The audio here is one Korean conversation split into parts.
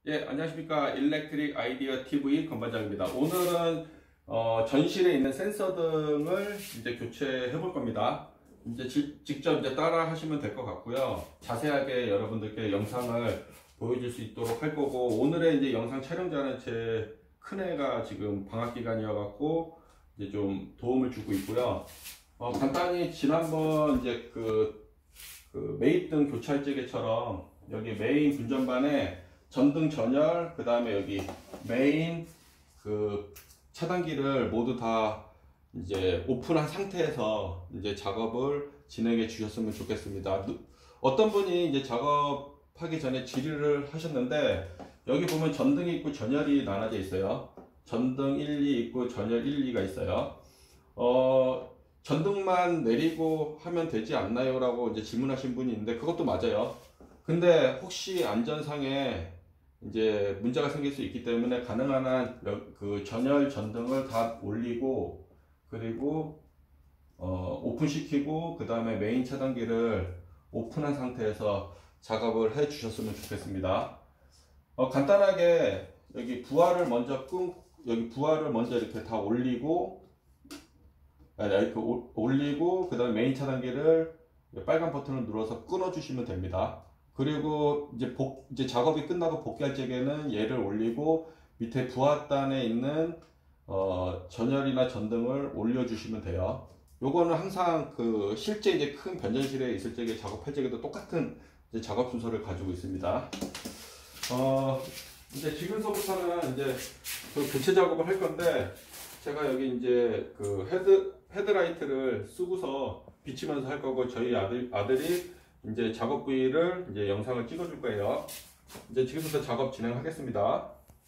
예, 안녕하십니까. 일렉트릭 아이디어 TV 건반장입니다. 오늘은 전실에 있는 센서 등을 이제 교체해 볼 겁니다. 이제 직접 이제 따라 하시면 될 것 같고요. 자세하게 여러분들께 영상을 보여줄 수 있도록 할 거고, 오늘의 이제 영상 촬영자는 제 큰애가 지금 방학 기간이어 갖고 이제 좀 도움을 주고 있고요. 간단히 지난번 이제 그 매입등 교체할 적에처럼 여기 메인 분전반에 전등 전열, 그 다음에 여기 메인 그 차단기를 모두 다 이제 오픈한 상태에서 이제 작업을 진행해 주셨으면 좋겠습니다. 어떤 분이 이제 작업하기 전에 질의를 하셨는데, 여기 보면 전등이 있고 전열이 나눠져 있어요. 전등 1, 2 있고 전열 1, 2가 있어요. 전등만 내리고 하면 되지 않나요? 라고 이제 질문하신 분이 있는데, 그것도 맞아요. 근데 혹시 안전상에 이제 문제가 생길 수 있기 때문에 가능한 한 그 전열 전등을 다 올리고, 그리고 오픈시키고, 그 다음에 메인 차단기를 오픈한 상태에서 작업을 해 주셨으면 좋겠습니다. 간단하게 여기 부하를 먼저 여기 부하를 먼저 이렇게 다 올리고, 이렇게 올리고, 그 다음에 메인 차단기를 빨간 버튼을 눌러서 끊어 주시면 됩니다. 그리고 이제 작업이 끝나고 복귀할 적에는 얘를 올리고 밑에 부하단에 있는 전열이나 전등을 올려 주시면 돼요. 요거는 항상 그 실제 이제 큰 변전실에 있을 적에 작업할 적에도 똑같은 이제 작업 순서를 가지고 있습니다. 이제 지금서부터는 이제 그 교체 작업을 할 건데, 제가 여기 이제 그 헤드라이트를 쓰고서 비치면서 할 거고, 저희 아들이 이제 작업 부위를 이제 영상을 찍어 줄 거예요. 이제 지금부터 작업 진행하겠습니다.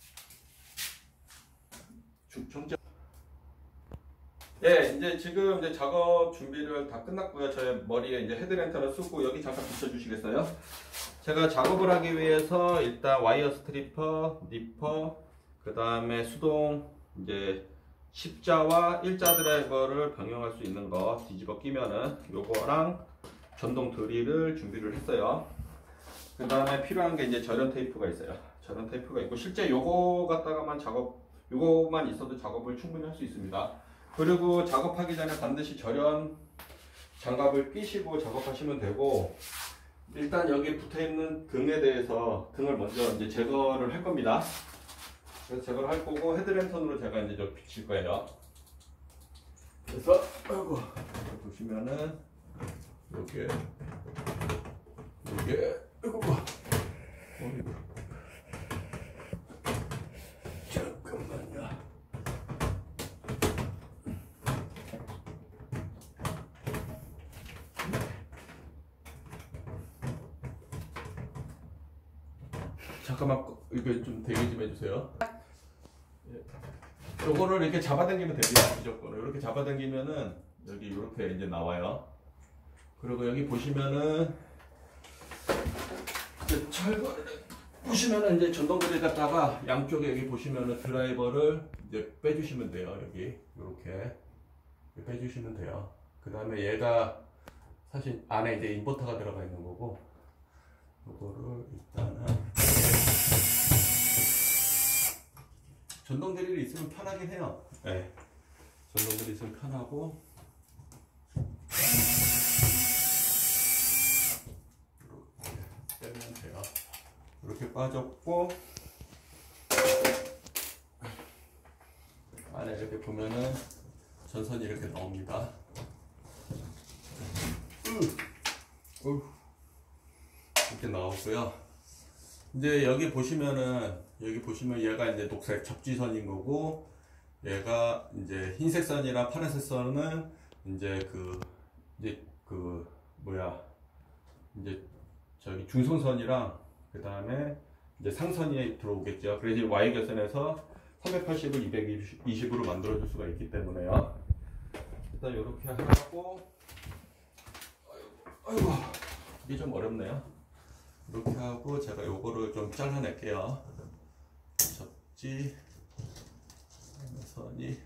예, 이제 지금 이제 작업 준비를 다 끝났고요. 저의 머리에 이제 헤드랜턴을 쓰고 여기 잠깐 비춰 주시겠어요? 제가 작업을 하기 위해서 일단 와이어 스트리퍼, 니퍼, 그 다음에 수동 이제 십자와 일자 드라이버를 병용할 수 있는 거 뒤집어 끼면은 요거랑 전동 드릴을 준비를 했어요. 그 다음에 필요한 게 이제 절연 테이프가 있어요. 절연 테이프가 있고, 실제 요거 갖다가만 요거만 있어도 작업을 충분히 할 수 있습니다. 그리고 작업하기 전에 반드시 절연 장갑을 끼시고 작업하시면 되고, 일단 여기 붙어 있는 등에 대해서 등을 먼저 이제 제거를 할 겁니다. 그래서 제거를 할 거고, 헤드랜턴으로 제가 이제 좀 비칠 거예요. 그래서 아이고, 보시면은 요게 아이고 잠깐만요. 잠깐만, 이거 좀 대기 좀 해주세요. 요거를 이렇게 잡아당기면 됩니다. 무조건 이렇게 잡아당기면은 여기 이렇게 이제 나와요. 그리고 여기 보시면은 이제 철거를 보시면은 이제 전동드릴 갖다가 양쪽에 여기 보시면은 드라이버를 이제 빼주시면 돼요. 여기 이렇게 빼주시면 돼요. 그 다음에 얘가 사실 안에 이제 인버터가 들어가 있는 거고, 이거를 일단은 전동 드릴이 있으면 편하긴 해요. 네. 전동 드릴 있으면 편하고, 빼면 돼요. 이렇게 빠졌고, 안에 이렇게 보면은 전선이 이렇게 나옵니다. 이렇게 나오고요. 이제 여기 보시면 얘가 이제 녹색 접지선인 거고, 얘가 이제 흰색 선이랑 파란색 선은 이제 이제 저기 중성선이랑 그 다음에 이제 상선이 들어오겠죠. 그래서 Y 결선에서 380을 220으로 만들어 줄 수가 있기 때문에요. 일단 이렇게 하고, 아이고 이게 좀 어렵네요. 이렇게 하고 제가 요거를 좀 잘라낼게요. 접지, 선이,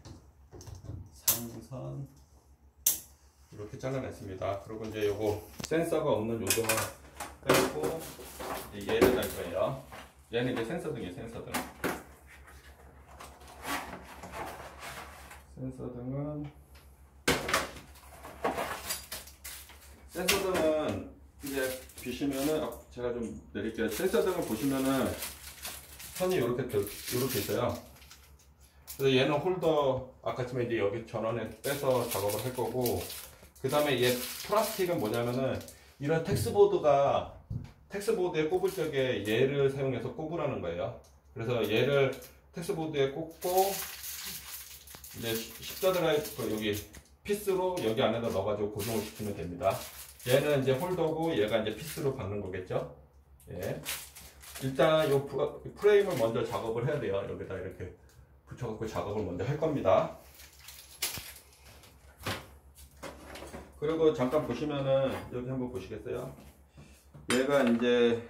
상선 이렇게 잘라냈습니다. 그리고 이제 요거 센서가 없는 요거만 빼고 얘를 할 거예요. 얘는 이제 센서등이에요. 센서등. 센서등은 이제 보시면은 제가 좀 내릴게요. 센서등을 보시면은 선이 이렇게 있어요. 그래서 얘는 홀더 아까쯤에 이제 여기 전원에 빼서 작업을 할 거고, 그 다음에 얘 플라스틱은 뭐냐면은 이런 텍스보드에 꼽을 적에 얘를 사용해서 꼽으라는 거예요. 그래서 얘를 텍스보드에 꼽고 이제 십자드라이브 여기 피스로 여기 안에다 넣어가지고 고정을 시키면 됩니다. 얘는 이제 홀더고 얘가 이제 피스로 박는 거겠죠. 예. 일단 이 프레임을 먼저 작업을 해야 돼요. 여기다 이렇게 붙여갖고 작업을 먼저 할 겁니다. 그리고 잠깐 보시면은 여기 한번 보시겠어요? 얘가 이제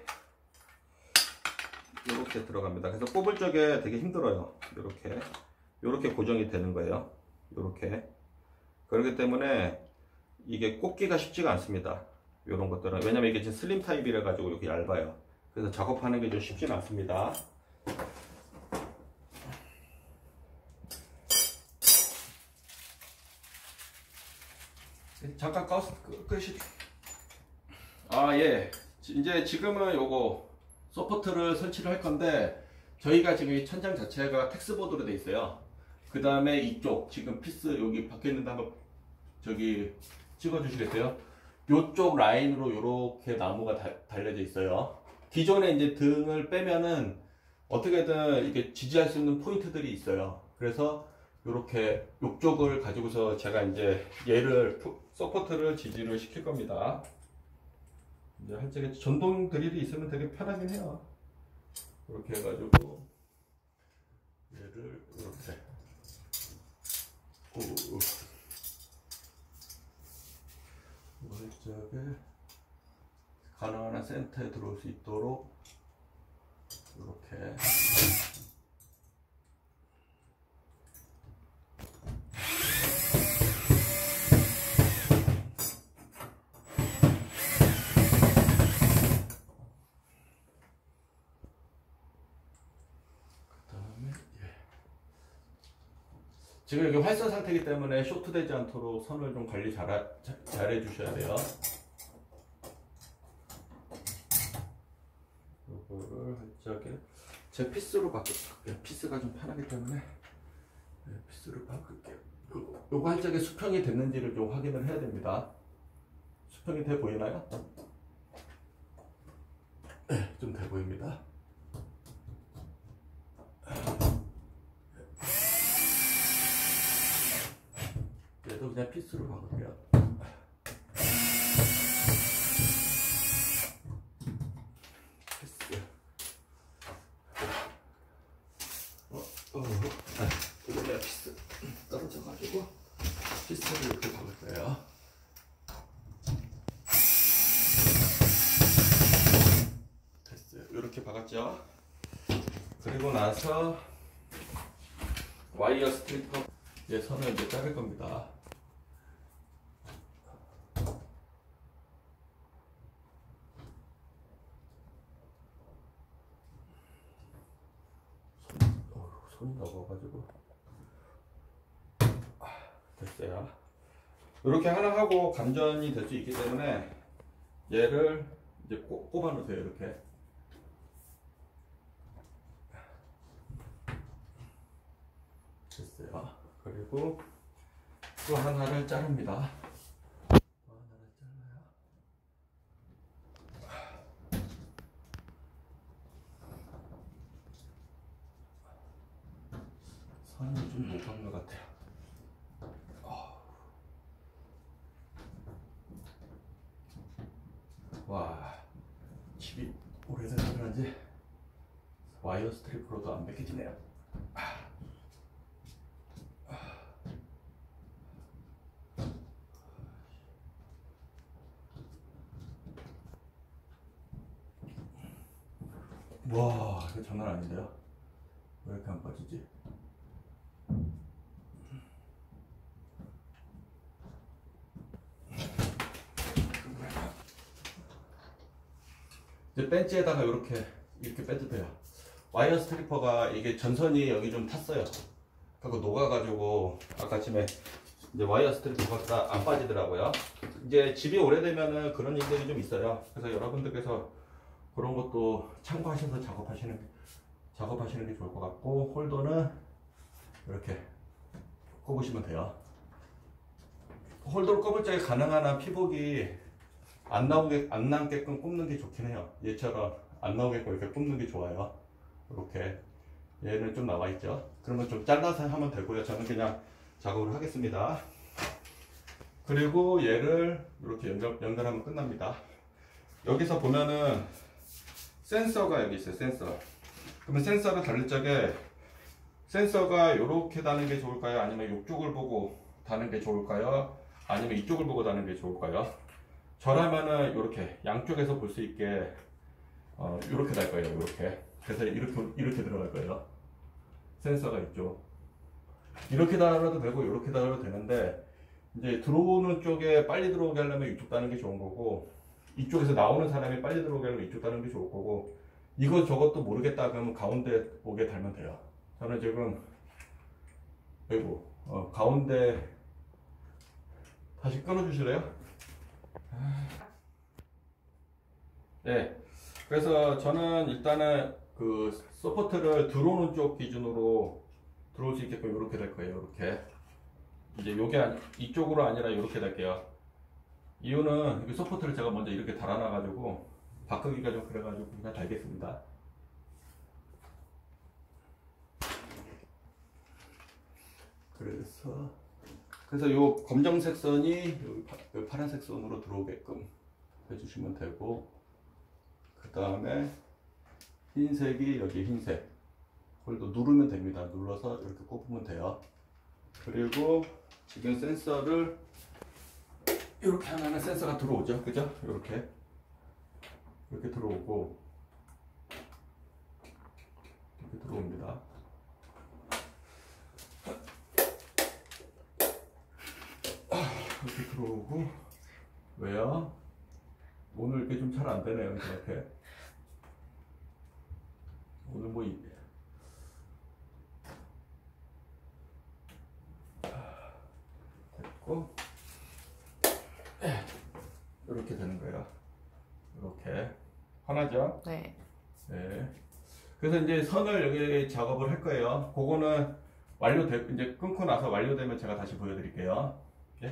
이렇게 들어갑니다. 그래서 꼽을 적에 되게 힘들어요. 이렇게 고정이 되는 거예요. 이렇게. 그렇기 때문에 이게 꼽기가 쉽지가 않습니다. 이런 것들은. 왜냐면 이게 지금 슬림 타입이라 가지고 여기 얇아요. 그래서 작업하는 게 좀 쉽지는 않습니다. 잠깐 끄시. 예. 이제 지금은 요거 서포트를 설치를 할 건데, 저희가 지금 이 천장 자체가 텍스보드로 돼 있어요. 그 다음에 이쪽 지금 피스 여기 박혀 있는데 한번 저기 찍어 주시겠어요? 요쪽 라인으로 요렇게 나무가 달려져 있어요. 기존에 이제 등을 빼면은 어떻게든 이렇게 지지할 수 있는 포인트들이 있어요. 그래서 요렇게 요쪽을 가지고서 제가 이제 얘를 서포트를 지지를 시킬 겁니다. 이제 할 적에 전동 드릴이 있으면 되게 편하긴 해요. 이렇게 해가지고 얘를 이렇게 오른쪽에 가능한 한 센터에 들어올 수 있도록 이렇게 지금 여기 활성 상태이기 때문에 쇼트되지 않도록 선을 좀 관리 잘 해주셔야 돼요. 이거를 살짝에 제 피스로 바꿀게요. 피스가 좀 편하기 때문에 피스를 바꿀게요. 요거 살짝에 수평이 됐는지를 좀 확인을 해야 됩니다. 수평이 돼 보이나요? 네, 좀 돼 보입니다. 얘도 그냥 피스로 바꿀게요. 피스. 이거 내가 피스 떨어져가지고 피스를 이렇게 박을 거예요. 됐어요. 이렇게 박았죠. 그리고 나서 와이어 스트리퍼 얘 선을 이제 자를 겁니다. 손이 넘어가지고 됐어요. 이렇게 하나 하고 감전이 될 수 있기 때문에 얘를 이제 꼽아 놓으세요. 이렇게 됐어요. 그리고 또 하나를 자릅니다. 선이 좀 못 박는 것 같아요. 와, 집이 오래돼서 그런지 와이어 스트리프로도 안 벗겨지네요. 와, 이거 장난 아닌데요? 왜 이렇게 안 빠지지? 이제 벤치에다가 이렇게 빼도 돼요. 와이어 스트리퍼가 이게 전선이 여기 좀 탔어요. 그리고 녹아가지고 아까 아침에 이제 와이어 스트리퍼가 안 빠지더라고요. 이제 집이 오래되면은 그런 일들이 좀 있어요. 그래서 여러분들께서 그런 것도 참고하셔서 작업하시는 게 좋을 것 같고, 홀더는 이렇게 꼽으시면 돼요. 홀더를 꼽을 적에 가능한 한 피복이 안 남게끔 꼽는 게 좋긴 해요. 얘처럼 안 나오게끔 이렇게 꼽는 게 좋아요. 이렇게 얘는 좀 나와 있죠. 그러면 좀 잘라서 하면 되고요. 저는 그냥 작업을 하겠습니다. 그리고 얘를 이렇게 연결하면 끝납니다. 여기서 보면은 센서가 여기 있어요. 센서. 그러면 센서를 달릴 적에 센서가 이렇게 다는 게 좋을까요? 아니면 이쪽을 보고 다는 게 좋을까요? 아니면 이쪽을 보고 다는 게 좋을까요? 저라면은 이렇게 양쪽에서 볼 수 있게 이렇게 달 거예요. 이렇게. 그래서 이렇게 들어갈 거예요. 센서가 있죠. 이렇게 달아도 되고 이렇게 달아도 되는데, 이제 들어오는 쪽에 빨리 들어오게 하려면 이쪽 다는 게 좋은 거고, 이쪽에서 나오는 사람이 빨리 들어오게 하려면 이쪽 다는 게 좋을 거고, 이거 저것도 모르겠다 그러면 가운데 오게 달면 돼요. 저는 지금 가운데 다시 끊어 주실래요? 네, 그래서 저는 일단은 그 서포트를 들어오는 쪽 기준으로 들어올 수 있게끔 이렇게 될 거예요. 이렇게 이제 요게 이쪽으로 아니라 이렇게 될게요. 이유는 이 서포트를 제가 먼저 이렇게 달아놔가지고 바꾸기가 좀 그래가지고 그냥 달겠습니다. 그래서 요 검정색 선이 여기 파란색 선으로 들어오게끔 해주시면 되고, 그 다음에 흰색이 여기 흰색 홀더 누르면 됩니다. 눌러서 이렇게 꼽으면 돼요. 그리고 지금 센서를 이렇게 하면은 센서가 들어오죠. 그죠? 이렇게 들어오고, 이렇게 들어옵니다. 이렇게 들어오고. 왜요? 오늘 이렇게 좀 잘 안 되네요. 이렇게 오늘 뭐 됐고, 이렇게 되는 거예요. 이렇게 편하죠? 네. 네. 그래서 이제 선을 여기 작업을 할 거예요. 그거는 이제 끊고 나서 완료되면 제가 다시 보여드릴게요. 네?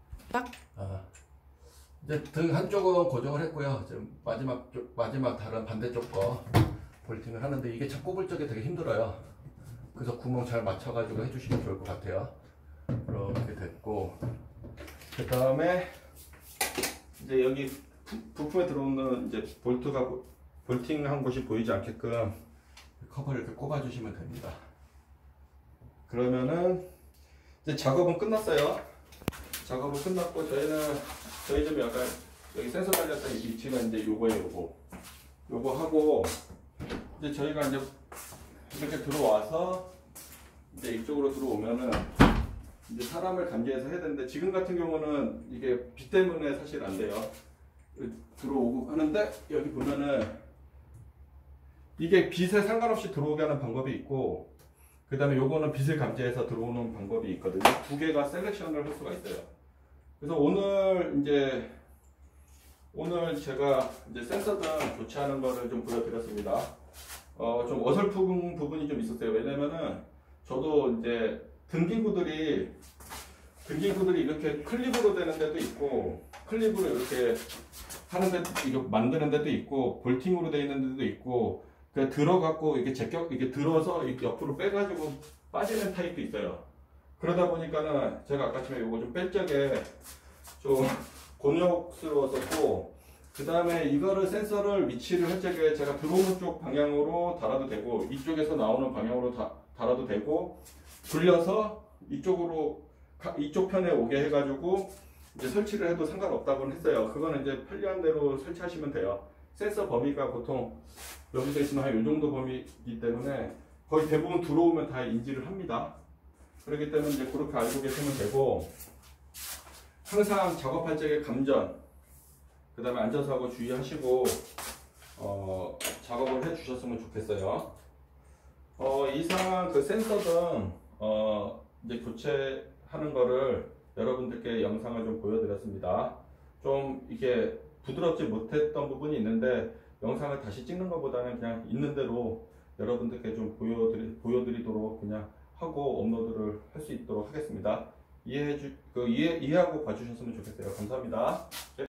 이제 등 한쪽은 고정을 했고요. 지금 마지막 다른 반대쪽 거 볼팅을 하는데, 이게 참 꼽을 적에 되게 힘들어요. 그래서 구멍 잘 맞춰가지고 해주시면 좋을 것 같아요. 이렇게 됐고, 그 다음에 이제 여기 부품에 들어오는 이제 볼트가 볼팅한 곳이 보이지 않게끔 커버를 이렇게 꼽아주시면 됩니다. 그러면은 이제 작업은 끝났어요. 작업은 끝났고, 저희 좀 약간 여기 센서 달렸던 이 위치가 이제 요거예요. 요거 하고, 이제 저희가 이제 이렇게 들어와서 이제 이쪽으로 들어오면은 이제 사람을 감지해서 해야 되는데, 지금 같은 경우는 이게 빛 때문에 사실 안 돼요. 들어오고 하는데, 여기 보면은 이게 빛에 상관없이 들어오게 하는 방법이 있고, 그 다음에 요거는 빛을 감지해서 들어오는 방법이 있거든요. 두 개가 셀렉션을 할 수가 있어요. 그래서 오늘 제가 이제 센서등 교체하는 거를 좀 보여드렸습니다. 좀 어설픈 부분이 좀 있었어요. 왜냐면은 저도 이제 등기구들이 이렇게 클립으로 되는 데도 있고, 클립으로 이렇게 하는 이거 만드는 데도 있고, 볼팅으로 되어 있는 데도 있고, 그 들어갖고 이게 이게 들어서 이렇게 옆으로 빼가지고 빠지는 타입도 있어요. 그러다 보니까는 제가 아까 전에 이거 좀 뺄 적에 좀 곤욕스러웠었고, 그 다음에 이거를 센서를 위치를 할 적에 제가 들어오는 쪽 방향으로 달아도 되고, 이쪽에서 나오는 방향으로 달아도 되고, 돌려서 이쪽 편에 오게 해가지고 이제 설치를 해도 상관없다고는 했어요. 그거는 이제 편리한 대로 설치하시면 돼요. 센서 범위가 보통 여기서 있으면 한 이 정도 범위이기 때문에 거의 대부분 들어오면 다 인지를 합니다. 그렇기 때문에 이제 그렇게 알고 계시면 되고, 항상 작업할 적에 감전, 그 다음에 앉아서 하고 주의하시고 작업을 해 주셨으면 좋겠어요. 이상 그 센서등 이제 교체하는 거를 여러분들께 영상을 좀 보여드렸습니다. 좀 이게 부드럽지 못했던 부분이 있는데 영상을 다시 찍는 것보다는 그냥 있는 대로 여러분들께 좀 보여드리도록 그냥 하고 업로드를 할 수 있도록 하겠습니다. 이해하고 봐주셨으면 좋겠어요. 감사합니다.